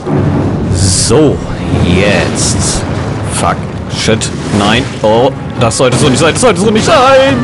So, jetzt. Fuck. Shit. Nein. Oh, das sollte so nicht sein. Das sollte so nicht sein.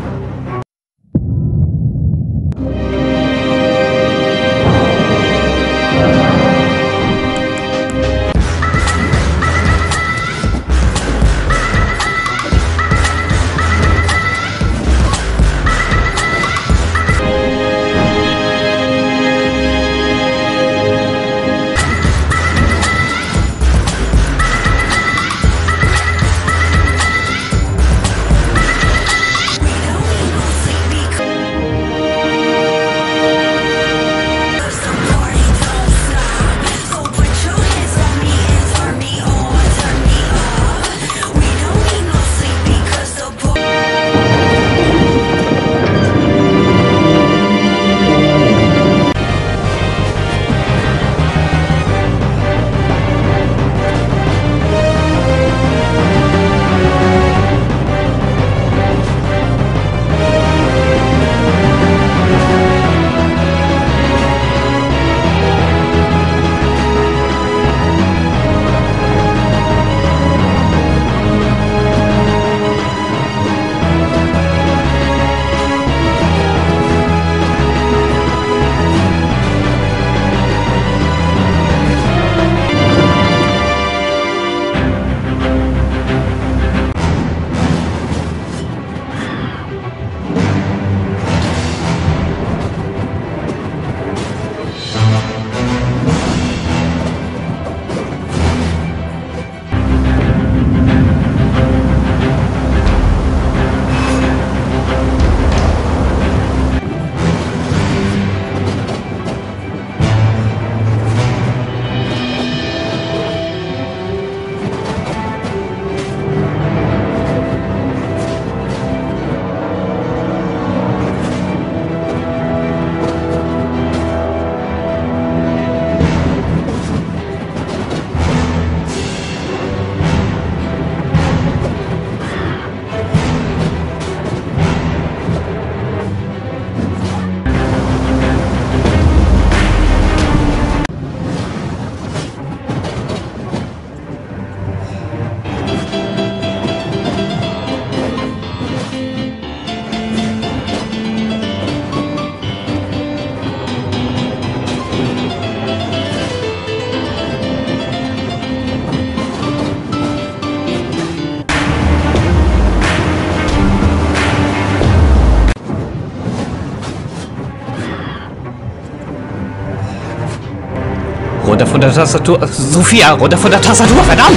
Runter von der Tastatur. Sophia, runter von der Tastatur, verdammt!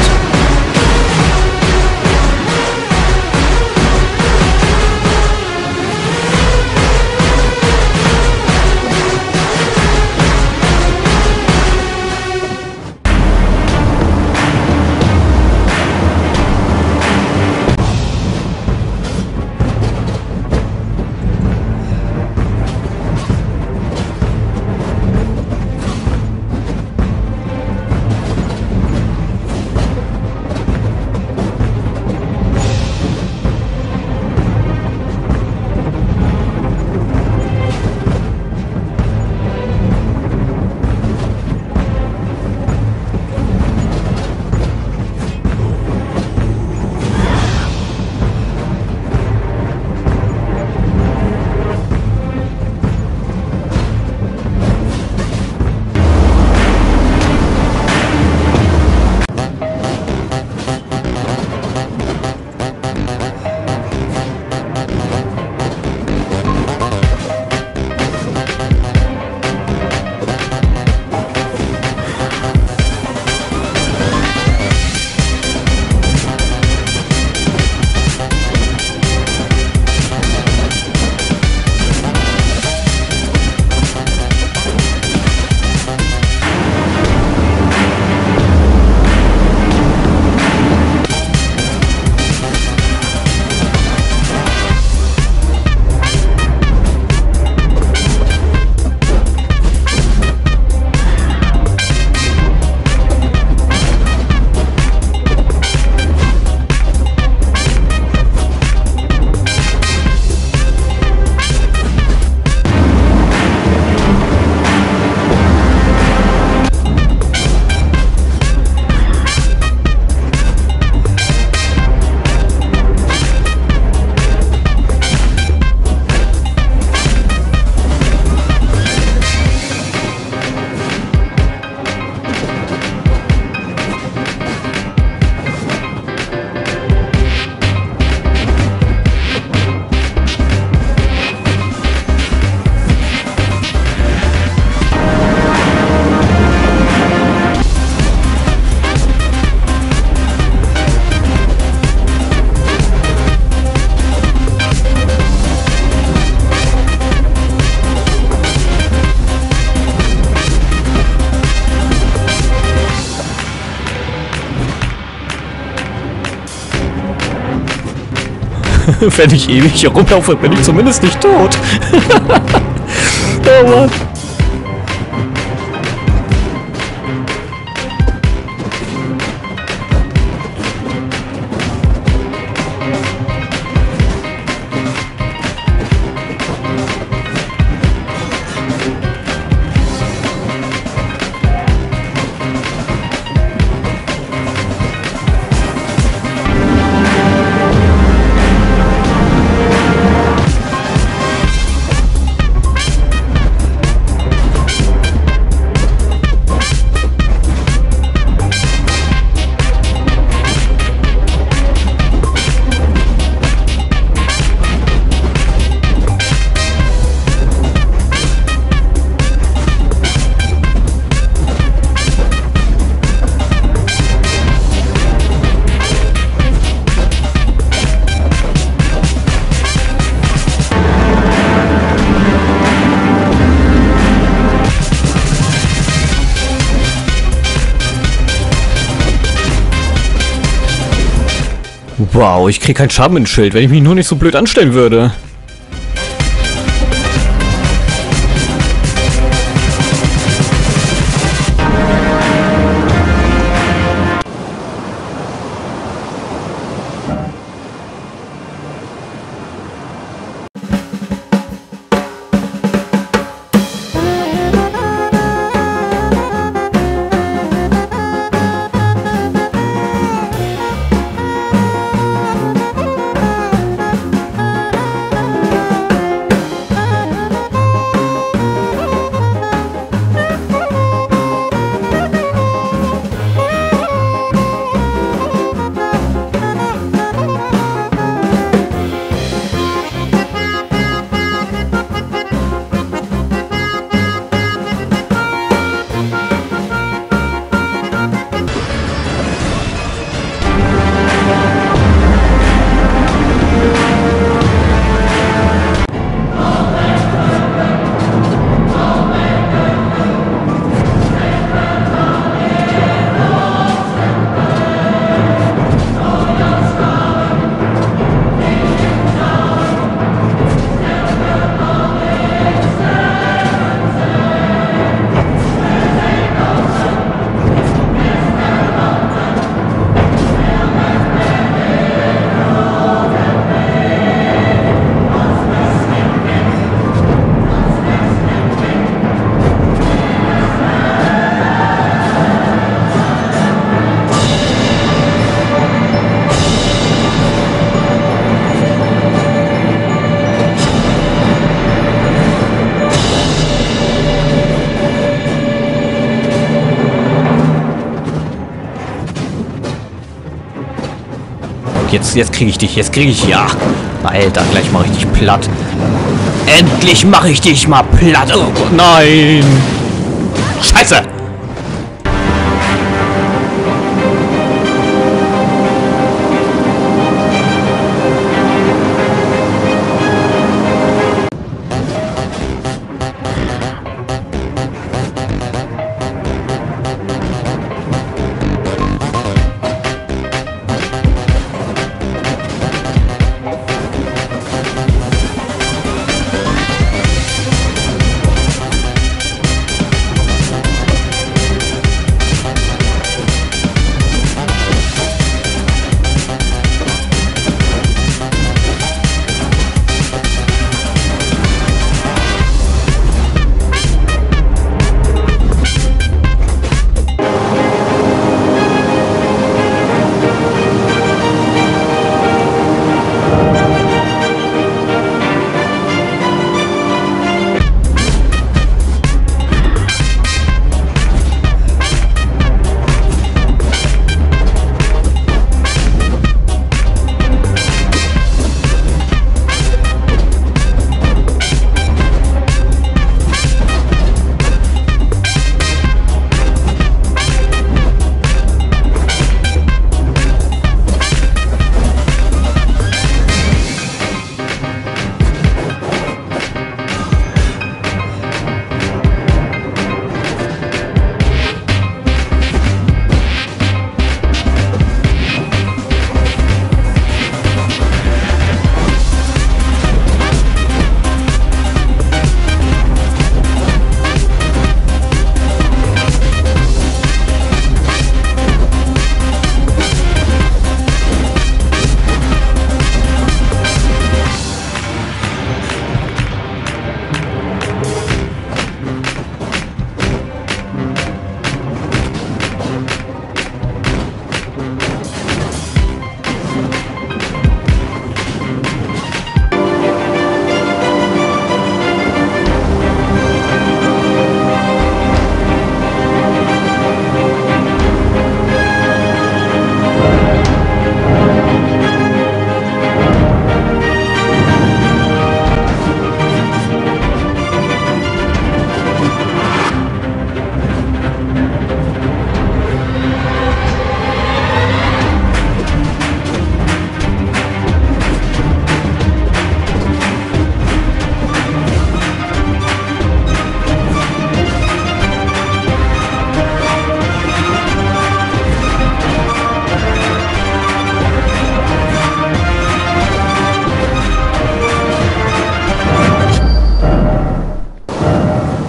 Wenn ich ewig hier rumlaufe, bin ich zumindest nicht tot. Oh Mann. Wow, ich krieg kein Schamenschild, wenn ich mich nur nicht so blöd anstellen würde. Jetzt kriege ich dich, ja. Alter, gleich mache ich dich platt. Endlich mache ich dich mal platt. Oh, nein. Scheiße.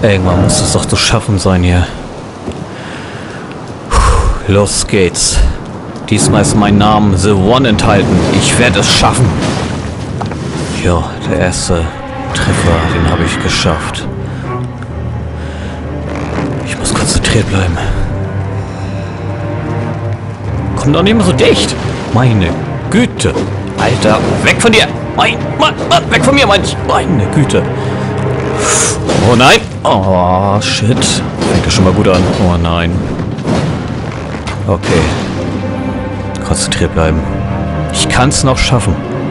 Irgendwann muss es doch zu schaffen sein hier. Los geht's. Diesmal ist mein Name The One enthalten. Ich werde es schaffen. Ja, der erste Treffer, den habe ich geschafft. Ich muss konzentriert bleiben. Komm doch nicht mehr so dicht. Meine Güte. Alter, weg von dir. Mann, weg von mir, Mann. Meine Güte. Oh nein. Oh, shit. Fängt ja schon mal gut an. Oh nein. Okay. Konzentriert bleiben. Ich kann es noch schaffen.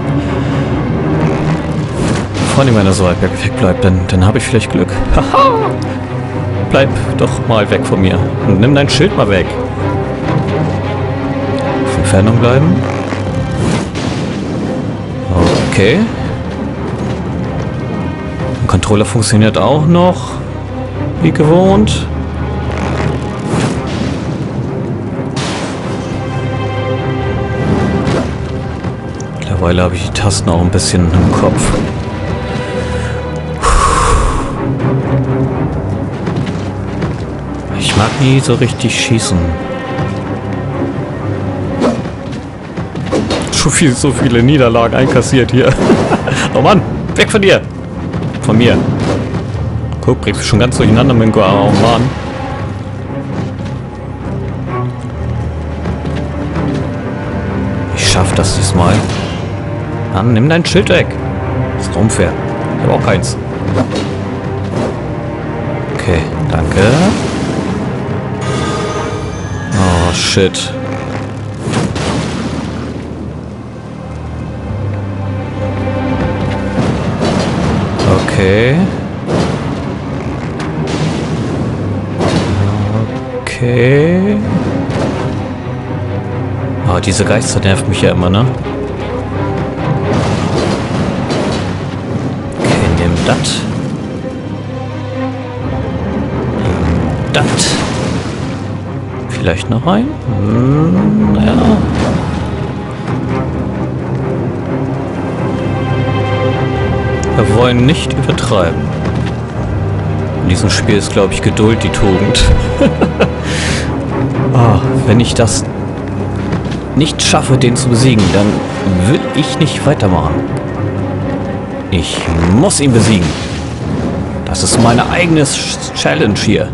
Vor allem, wenn er so weit weg bleibt, dann habe ich vielleicht Glück. Haha! Bleib doch mal weg von mir. Und nimm dein Schild mal weg. Auf Entfernung bleiben. Okay. Der Controller funktioniert auch noch. Wie gewohnt. Mittlerweile habe ich die Tasten auch ein bisschen im Kopf. Ich mag nie so richtig schießen. Schon so viele Niederlagen einkassiert hier. Oh Mann, weg von dir! Von mir. Guck, bringst du schon ganz durcheinander mit dem Go. Oh Mann. Ich schaff das diesmal. Mann, nimm dein Schild weg. Das ist unfair. Ich habe auch keins. Okay, danke. Oh, shit. Okay. Okay. Oh, diese Geister nervt mich ja immer, ne? Okay, nimm das. Das. Vielleicht noch ein? Naja. Wir wollen nicht übertreiben. In diesem Spiel ist, glaube ich, Geduld die Tugend. Wenn ich das nicht schaffe, den zu besiegen, dann will ich nicht weitermachen. Ich muss ihn besiegen. Das ist meine eigene Challenge hier.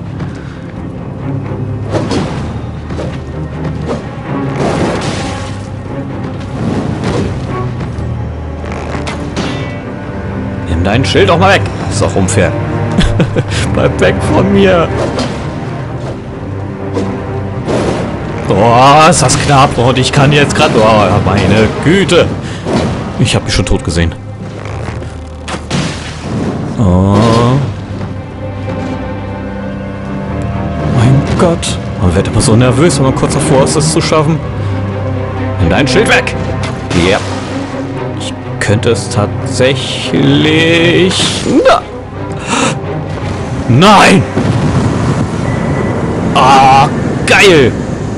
Nimm dein Schild doch mal weg. Ist auch unfair. Bleib weg von mir. Oh, ist das knapp. Und ich kann jetzt gerade... Oh, meine Güte. Ich habe mich schon tot gesehen. Oh. Mein Gott. Man wird immer so nervös, wenn man kurz davor ist, es zu schaffen. Nimm dein Schild weg. Ja. Ich könnte es tatsächlich... Nein! Ah, geil!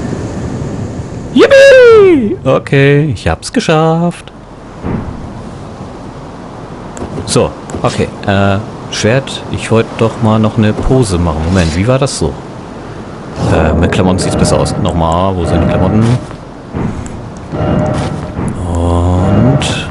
Yippie! Okay, ich hab's geschafft. So, okay. Schwert, ich wollte doch mal noch eine Pose machen. Moment, wie war das so? Mit Klamotten sieht's besser aus. Nochmal, wo sind die Klamotten? Und...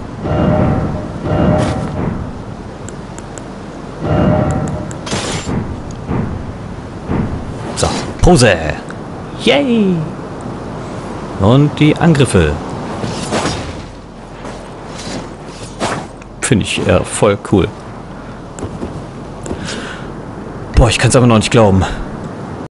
So, Pose! Yay! Und die Angriffe. Finde ich voll cool. Boah, ich kann es aber noch nicht glauben.